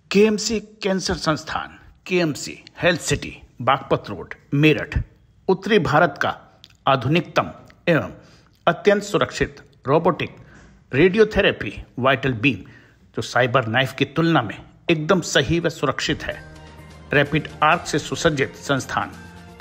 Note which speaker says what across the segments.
Speaker 1: KMC cancer संस्थान, KMC health city, Baghpat road, Meerut, उत्तरी भारत का आधुनिकतम एवं अत्यंत सुरक्षित रोबोटिक रेडियोथेरेपी वाइटल बीम, जो साइबर नाइफ की तुलना में एकदम सही व सुरक्षित है। रैपिड आर्क से सुसज्जित संस्थान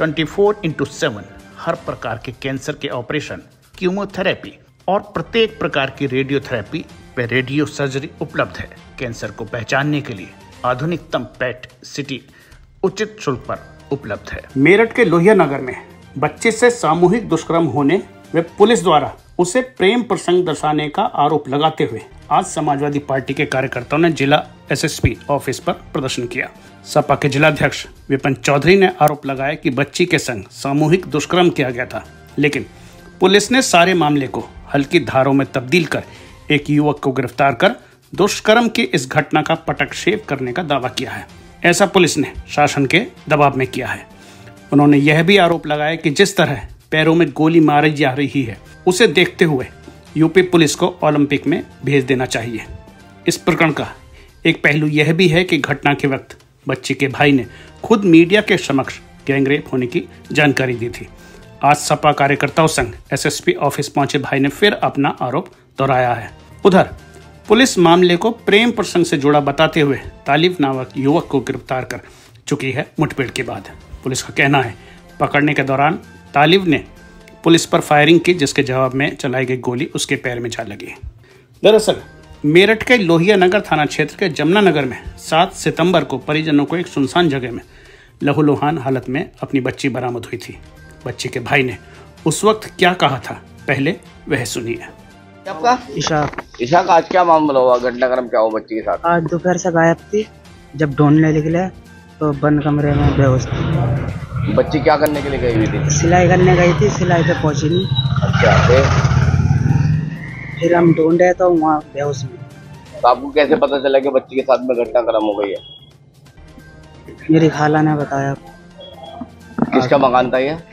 Speaker 1: 24/7 हर प्रकार के कैंसर के ऑपरेशन, कीमोथेरेपी और प्रत्येक प्रकार की रेडियोथेरेपी व रेडियो सर्जरी उपलब्ध है। कैंसर को पहचानने के लिए आधुनिकतम पेट सिटी उचित शुल्क पर उपलब्ध है। मेरठ के लोहिया नगर में बच्चे से सामूहिक दुष्कर्म होने व पुलिस द्वारा उसे प्रेम प्रसंग दर्शाने का आरोप लगाते हुए आज समाजवादी पार्टी के कार्यकर्ताओं ने जिला एसएसपी ऑफिस पर प्रदर्शन किया। सपा के जिलाध्यक्ष विपिन चौधरी ने आरोप लगाया कि बच्ची के संग सामूहिक दुष्कर्म किया गया था, लेकिन पुलिस ने सारे मामले को हल्की धारों में तब्दील कर एक युवक को गिरफ्तार कर दुष्कर्म की इस घटना का पटक्षेप करने का दावा किया है। ऐसा पुलिस ने शासन के दबाव में किया है। उन्होंने यह भी आरोप लगाया कि जिस तरह पैरों में गोली मारी जा रही है, उसे देखते हुए यूपी पुलिस को ओलंपिक में भेज देना चाहिए। इस प्रकरण का एक पहलू यह भी है कि घटना के वक्त बच्ची के भाई ने खुद मीडिया के समक्ष गैंगरेप होने की जानकारी दी थी। आज सपा कार्यकर्ताओं संग एसएसपी ऑफिस पहुंचे भाई ने फिर अपना आरोप दोहराया है। उधर पुलिस मामले को प्रेम प्रसंग से जुड़ा बताते हुए तालिब नामक युवक को गिरफ्तार कर चुकी है। मुठभेड़ के बाद पुलिस का कहना है, पकड़ने के दौरान तालिब ने पुलिस पर फायरिंग की, जिसके जवाब में चलाई गई गोली उसके पैर में जा लगी। दरअसल मेरठ के लोहिया नगर थाना क्षेत्र के जमुना नगर में 7 सितंबर को परिजनों को एक सुनसान जगह में लहूलुहान हालत में अपनी बच्ची बरामद हुई थी। बच्ची के भाई ने उस वक्त क्या कहा था, पहले वह सुनिए।
Speaker 2: आपका
Speaker 3: ईशा का आज क्या मामला हुआ, घटनाक्रम क्या हुआ बच्ची के साथ?
Speaker 2: आज दोपहर से गायब थी। जब ढूंढने निकले तो बंद कमरे में बेहोश थी।
Speaker 3: बच्ची क्या करने के लिए गई हुई थी?
Speaker 2: सिलाई करने गई थी, सिलाई पे पहुंची नहीं।
Speaker 3: अच्छा,
Speaker 2: फिर हम ढूंढे तो वहाँ बेहोश में।
Speaker 3: तो आपको कैसे पता चला कि बच्ची के साथ में घटनाक्रम हो गई है?
Speaker 2: मेरी खाला ने बताया।
Speaker 3: किसका मकान था ये?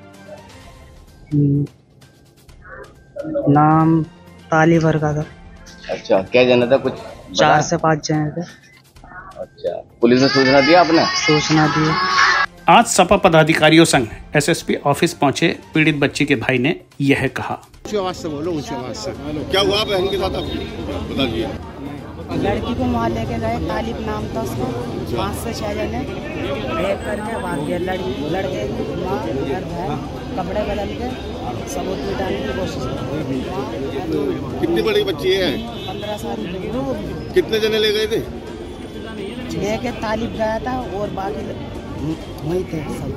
Speaker 2: नाम तालिबर का था।
Speaker 3: अच्छा, क्या जने था? कुछ
Speaker 2: 4 से 5 जने थे।
Speaker 3: अच्छा, पुलिस ने सूचना दिया? आपने
Speaker 2: सूचना दी।
Speaker 1: आज सपा पदाधिकारियों संग एसएसपी ऑफिस पहुंचे पीड़ित बच्ची के भाई ने यह कहा।
Speaker 4: क्या हुआ बहन के साथ, बता दीजिए।
Speaker 5: लड़की को वहाँ लेके गए, तालिब नाम था उसको। 5 से 6 जने रेप करके भाग गए। लड़के की माँ घर है, कपड़े बदल के सबूत मिटाने की कोशिश की।
Speaker 4: कितनी बड़ी बच्ची है?
Speaker 5: 15 साल की।
Speaker 4: कितने जने ले गए थे?
Speaker 5: लेके तालिब गया था और बाकी वही थे सब।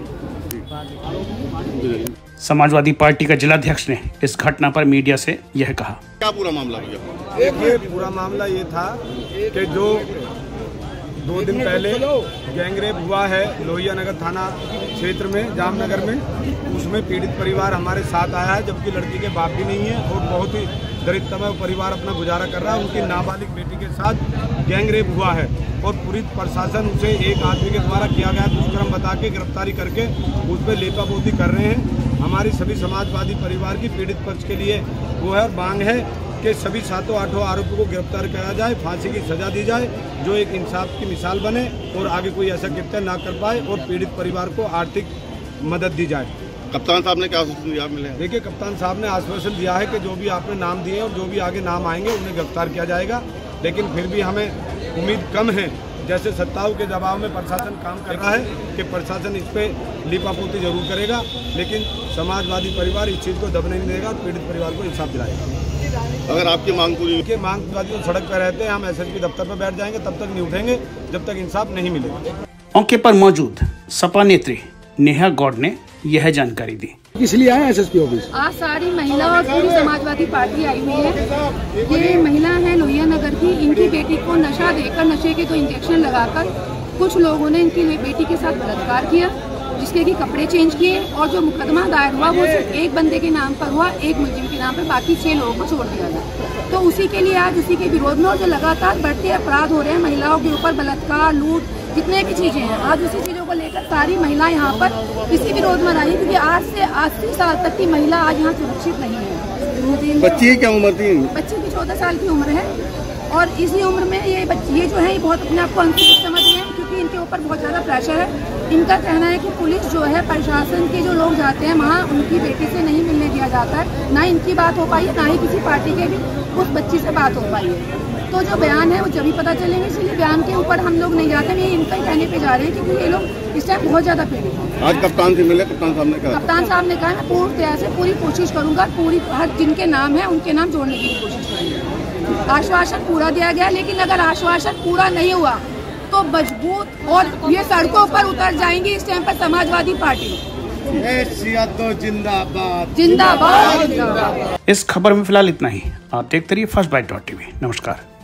Speaker 1: समाजवादी पार्टी का जिलाध्यक्ष ने इस घटना पर मीडिया से यह कहा।
Speaker 4: क्या पूरा मामला हुआ?
Speaker 6: देखिए, पूरा मामला ये था कि जो 2 दिन पहले गैंगरेप हुआ है लोहिया नगर थाना क्षेत्र में, जामनगर में, उसमें पीड़ित परिवार हमारे साथ आया है, जबकि लड़की के बाप भी नहीं है और बहुत ही दरिद्रतम परिवार अपना गुजारा कर रहा है। उनकी नाबालिग बेटी के साथ गैंगरेप हुआ है और पूरी प्रशासन उसे एक आदमी के द्वारा किया गया दुष्कर्म बता के गिरफ्तारी करके उस पर लेपापोती कर रहे हैं। हमारी सभी समाजवादी परिवार की पीड़ित पक्ष के लिए वो है मांग है कि सभी 7-8 आरोपियों को गिरफ्तार किया जाए, फांसी की सजा दी जाए, जो एक इंसाफ की मिसाल बने और आगे कोई ऐसा कृत्य ना कर पाए और पीड़ित परिवार को आर्थिक मदद दी जाए।
Speaker 4: कप्तान साहब ने क्या आश्वासन दिया? मिले?
Speaker 6: देखिए, कप्तान साहब ने आश्वासन दिया है कि जो भी आपने नाम दिए और जो भी आगे नाम आएंगे उन्हें गिरफ्तार किया जाएगा, लेकिन फिर भी हमें उम्मीद कम है। जैसे सत्ताओं के दबाव में प्रशासन काम कर रहा है कि प्रशासन इस पर लीपापोती जरूर करेगा, लेकिन समाजवादी परिवार इस चीज़ को दबने नहीं देगा और पीड़ित परिवार को इंसाफ दिलाएगा।
Speaker 4: अगर आपकी मांग पूरी
Speaker 6: के मांगवादी तो सड़क पर रहते हैं, हम एसएसपी दफ्तर पर बैठ जाएंगे, तब तक नहीं उठेंगे जब तक इंसाफ नहीं मिलेगा।
Speaker 1: मौके पर मौजूद सपा नेत्री नेहा गौड़ ने यह जानकारी दी।
Speaker 6: इसलिए आए एसएसपी ऑफिस।
Speaker 7: आज सारी महिला और पूरी समाजवादी पार्टी आई हुई है। ये महिला है लोहिया नगर की। इनकी बेटी को नशा देकर, नशे के 2 इंजेक्शन लगाकर कुछ लोगों ने इनकी बेटी के साथ बलात्कार किया, जिसके कि कपड़े चेंज किए और जो मुकदमा दायर हुआ वो सिर्फ एक बंदे के नाम पर हुआ, एक मुलजिम के नाम पर, बाकी 6 लोगों को छोड़ दिया गया। तो उसी के लिए आज उसी के विरोध में और जो लगातार बढ़ते अपराध हो रहे हैं महिलाओं के ऊपर, बलात्कार, लूट, जितने भी चीजें हैं, आज उसी चीजों को लेकर सारी महिलाएं यहाँ पर इसी विरोध में आई, क्योंकि आज से 80 साल तक की महिला आज यहाँ सुरक्षित नहीं है।
Speaker 4: बच्ची की क्या उम्र थी?
Speaker 7: बच्ची की 14 साल की उम्र है। और इसी उम्र में ये जो है ये बहुत अपने आप को अनसेफ समझ रहे हैं, क्योंकि इनके ऊपर बहुत ज़्यादा प्रेशर है। इनका कहना है कि पुलिस जो है, प्रशासन के जो लोग जाते हैं वहाँ उनकी बेटी से नहीं मिलने दिया जाता है, ना इनकी बात हो पाई है, ना ही किसी पार्टी के भी उस बच्ची से बात हो पाई है। तो जो बयान है वो जब ही पता चलेंगे, इसलिए बयान के ऊपर हम लोग नहीं जाते, ये इनका ही कहने पे जा रहे हैं, क्योंकि ये लोग इस टाइम बहुत ज़्यादा पीड़ित हैं।
Speaker 4: आज कप्तान से मिले, कप्तान साहब ने कहा,
Speaker 7: कप्तान साहब ने कहा मैं पूरी तरह से पूरी कोशिश करूंगा, पूरी हर जिनके नाम है उनके नाम जोड़ने की कोशिश करूंगा। आश्वासन पूरा दिया गया, लेकिन अगर आश्वासन पूरा नहीं हुआ तो मजबूत और ये सड़कों पर उतर जाएंगी इस टाइम पर समाजवादी पार्टी। जिंदाबाद जिंदाबाद।
Speaker 1: इस खबर में फिलहाल इतना ही। आप देखते रहिए फर्स्ट बाइट.tv। नमस्कार।